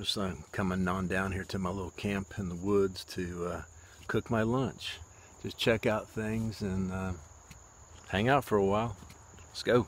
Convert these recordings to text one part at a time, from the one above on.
Just coming on down here to my little camp in the woods to cook my lunch. Just check out things and hang out for a while. Let's go.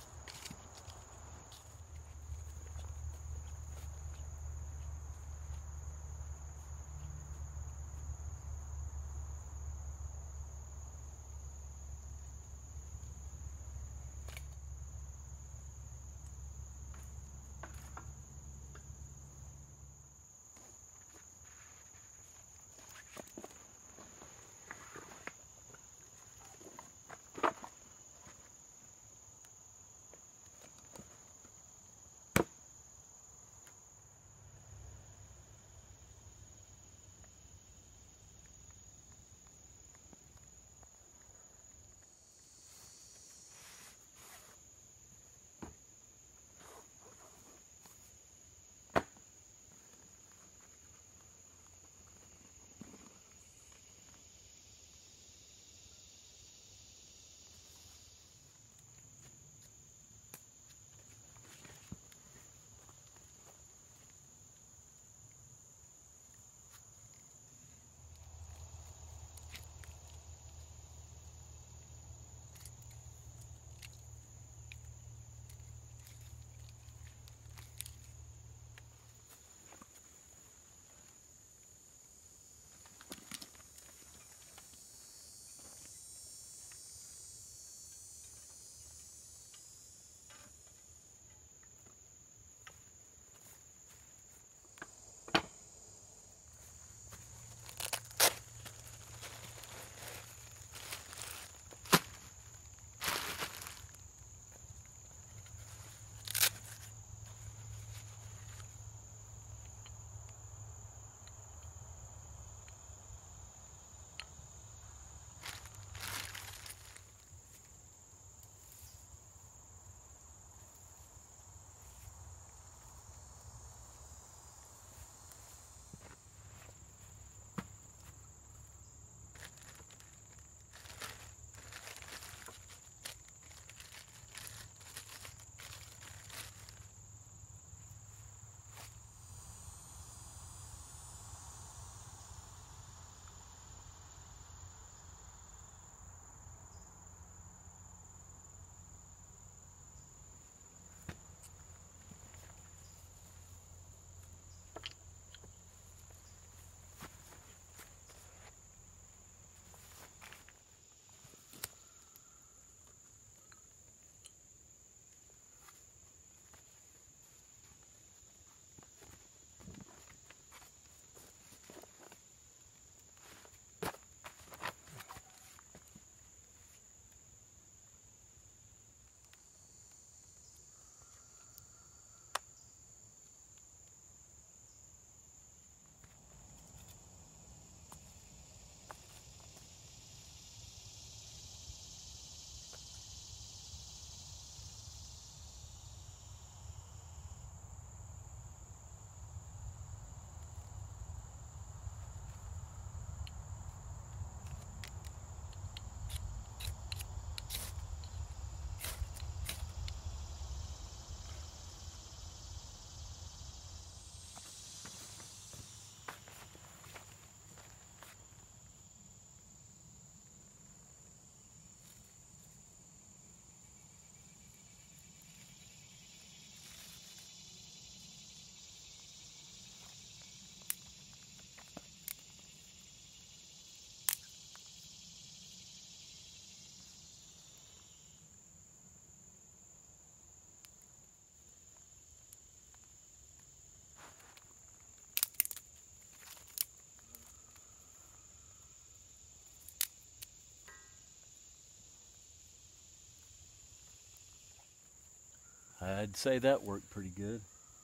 I'd say that worked pretty good.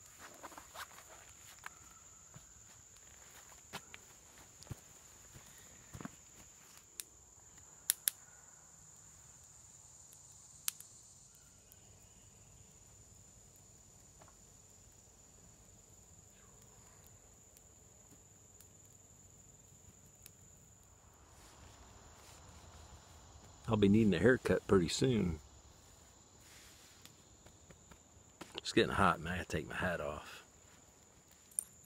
I'll be needing a haircut pretty soon. It's getting hot, man. I gotta take my hat off.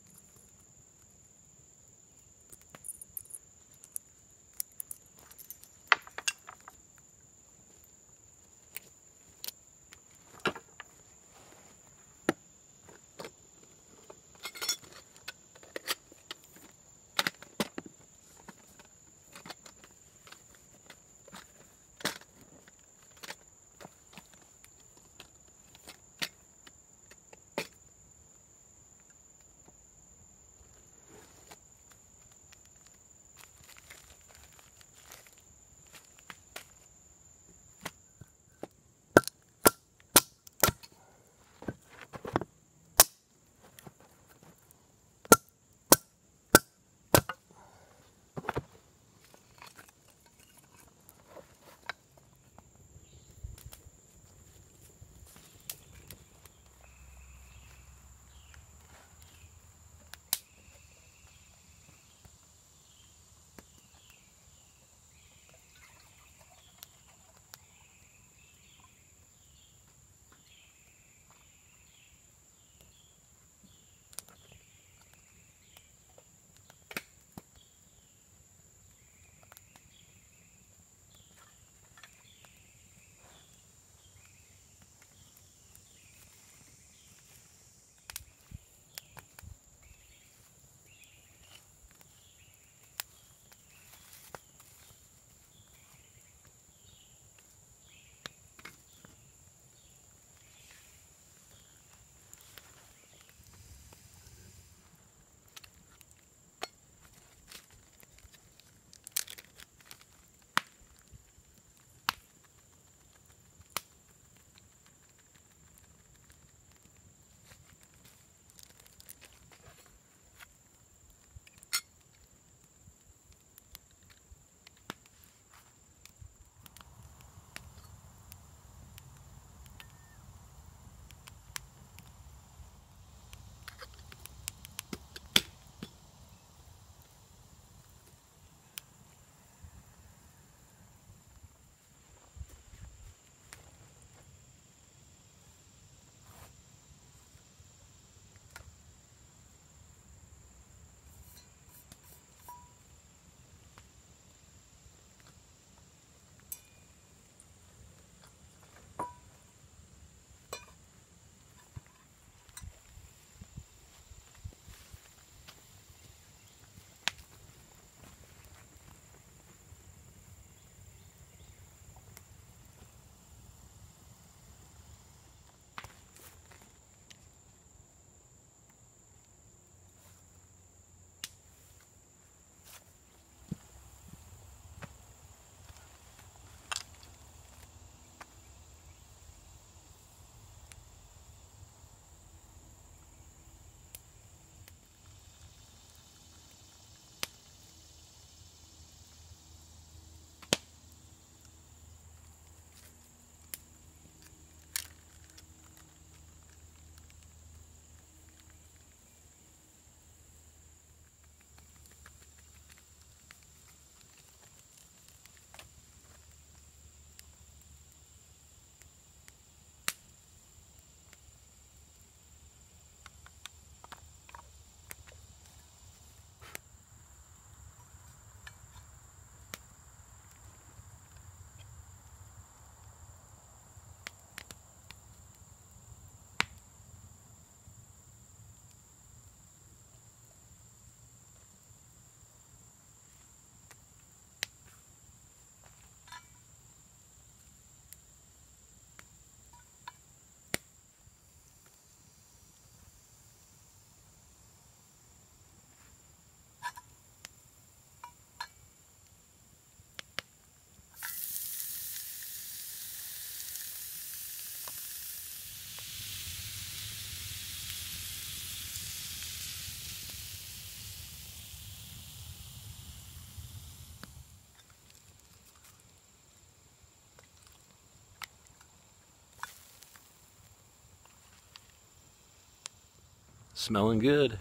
Smelling good.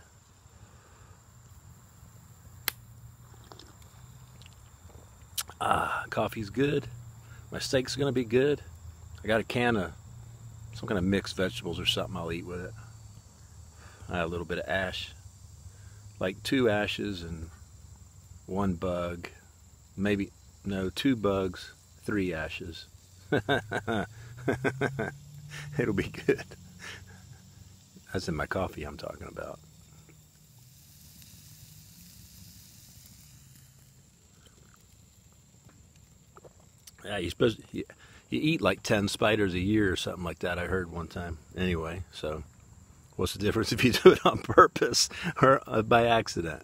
Coffee's good. My steak's gonna be good. I got a can of some kind of mixed vegetables or something I'll eat with it. I had a little bit of ash, like 2 ashes and 1 bug, maybe, no, 2 bugs, 3 ashes. It'll be good. That's in my coffee I'm talking about. Yeah, you eat like 10 spiders a year or something like that, I heard one time. Anyway, so what's the difference if you do it on purpose or by accident?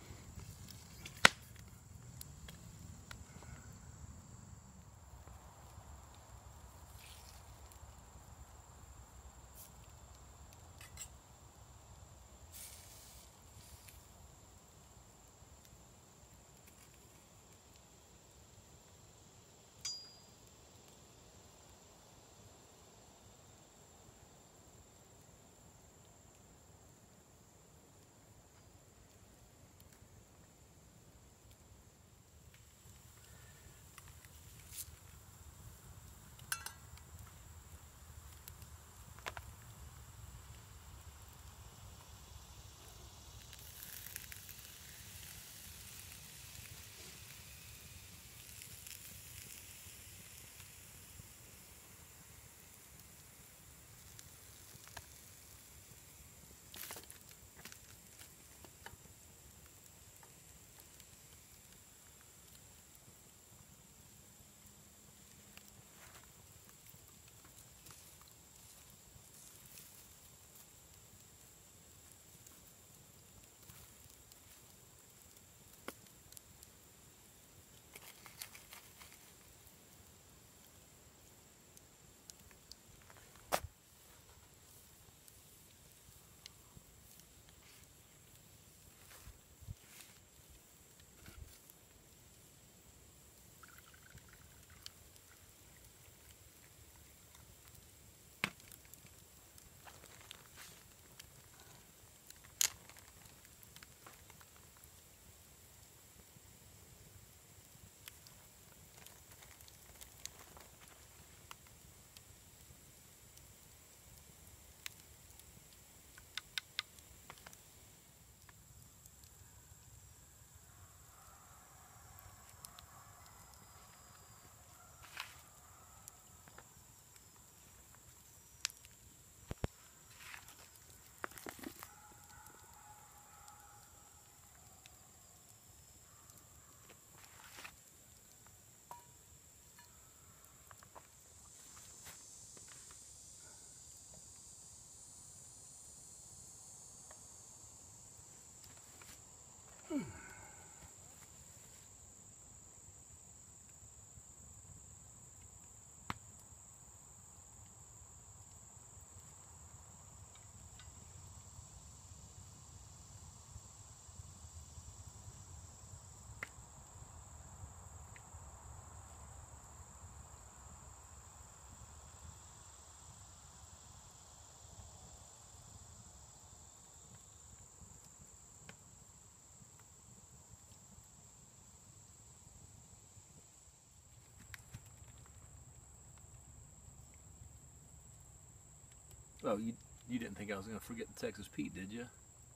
Oh, you didn't think I was going to forget the Texas Pete, did you?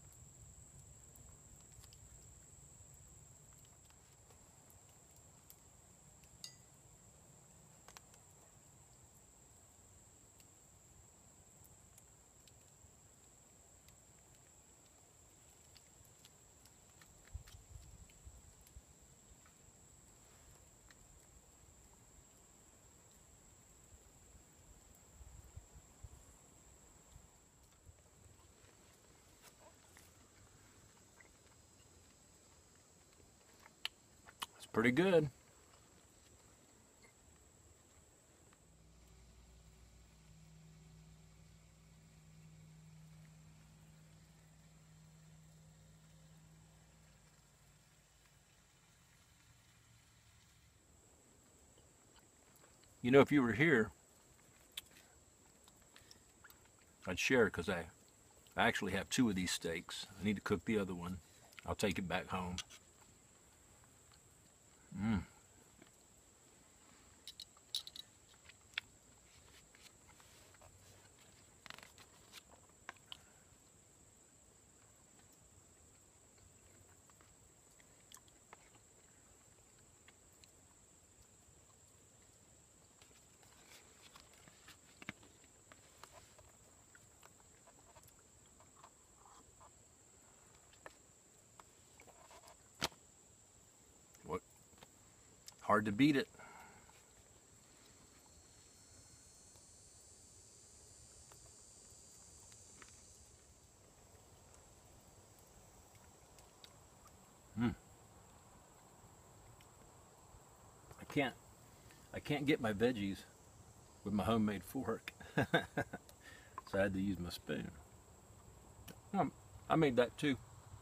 It's pretty good. You know, if you were here, I'd share it because I I actually have 2 of these steaks. I need to cook the other one. I'll take it back home. What? Hard to beat it. I can't get my veggies with my homemade fork. So I had to use my spoon. I made that too.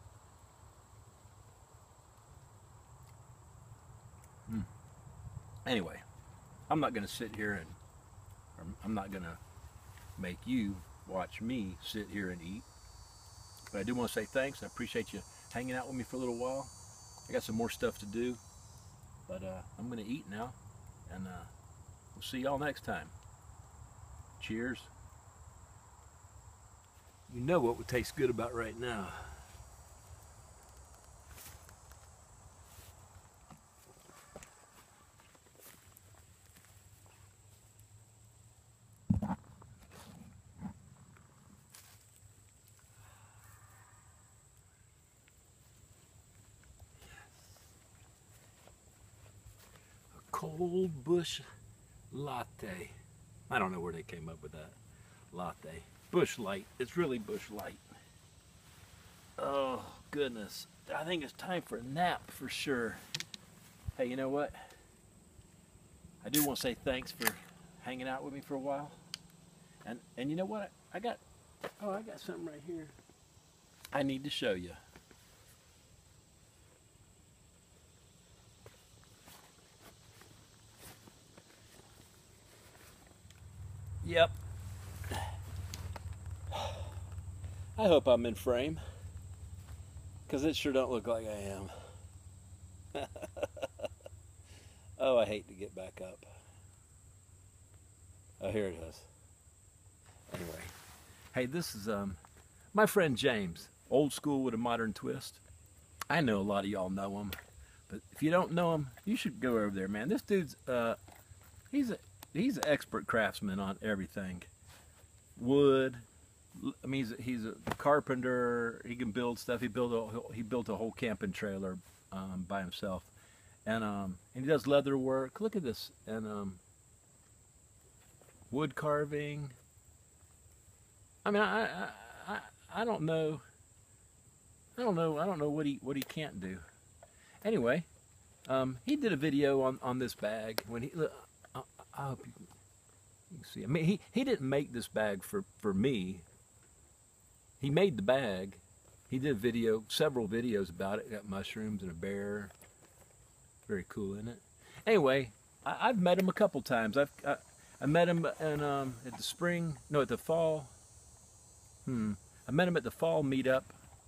Anyway, I'm not going to sit here I'm not going to make you watch me sit here and eat. But I do want to say thanks. I appreciate you hanging out with me for a little while. I got some more stuff to do. But I'm going to eat now. And we'll see y'all next time. Cheers. You know what would taste good about right now. Cold Bush latte. I don't know where they came up with that. Latte. Bush Light. It's really Bush Light. Oh, goodness. I think it's time for a nap for sure. Hey, you know what? I do want to say thanks for hanging out with me for a while. And you know what? I got something right here I need to show you. Yep. I hope I'm in frame, because it sure don't look like I am. Oh, I hate to get back up. Oh, here it is. Anyway, hey, this is my friend James, old school with a modern twist. I know a lot of y'all know him, but if you don't know him, you should go over there, man. This dude's he's an expert craftsman on everything. Wood. I mean, he's a carpenter. He can build stuff. He built a whole camping trailer by himself, and he does leather work. Look at this, and wood carving. I mean, I don't know. I don't know what he can't do. Anyway, he did a video on this bag when he. I hope you can see. I mean, he didn't make this bag for me. He made the bag. He did several videos about it. Got mushrooms and a bear. Very cool, isn't it? Anyway, I've met him a couple times. I met him at the fall. I met him at the fall meetup,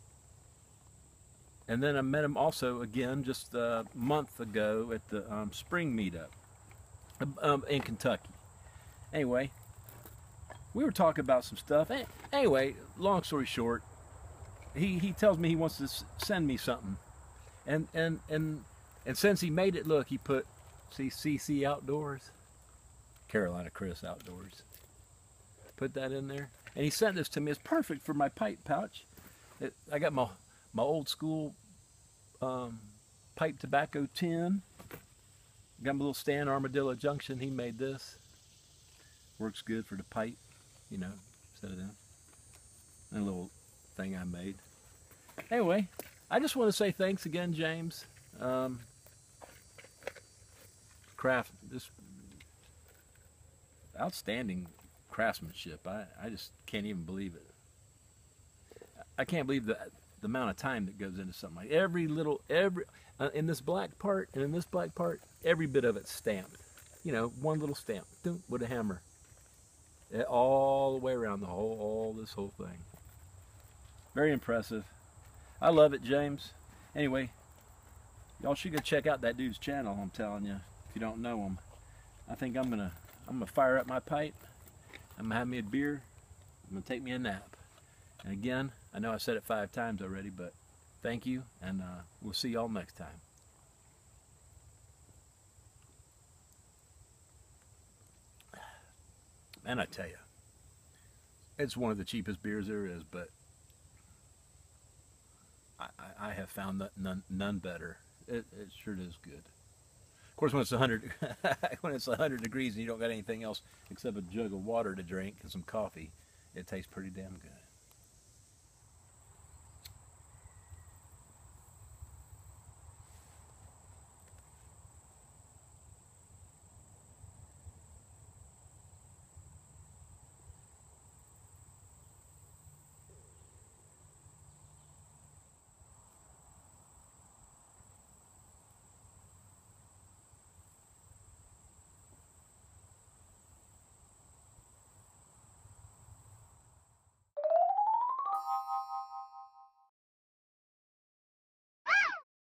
and then I met him also again just a month ago at the spring meetup in Kentucky. Anyway, we were talking about some stuff. Anyway, long story short, he tells me he wants to send me something, and since he made it, look, he put CC Outdoors, Carolina Chris Outdoors. Put that in there, and he sent this to me. It's perfect for my pipe pouch. I got my old school pipe tobacco tin. Got my little stand, Armadillo Junction. He made this. Works good for the pipe, you know, set it in. And a little thing I made. Anyway, I just want to say thanks again, James. This outstanding craftsmanship. I just can't even believe it. I can't believe the amount of time that goes into something like every in this black part and in this black part, every bit of it's stamped. You know, one little stamp with a hammer. All the way around this whole thing. Very impressive. I love it, James. Anyway, y'all should go check out that dude's channel, I'm telling you, if you don't know him. I think I'm gonna fire up my pipe. I'm gonna have me a beer. I'm gonna take me a nap. And again, I know I said it 5 times already, but thank you, and we'll see y'all next time. And I tell you, it's one of the cheapest beers there is, but I have found that none better. It sure is good. Of course, when it's 100 when it's 100 degrees and you don't got anything else except a jug of water to drink and some coffee, it tastes pretty damn good.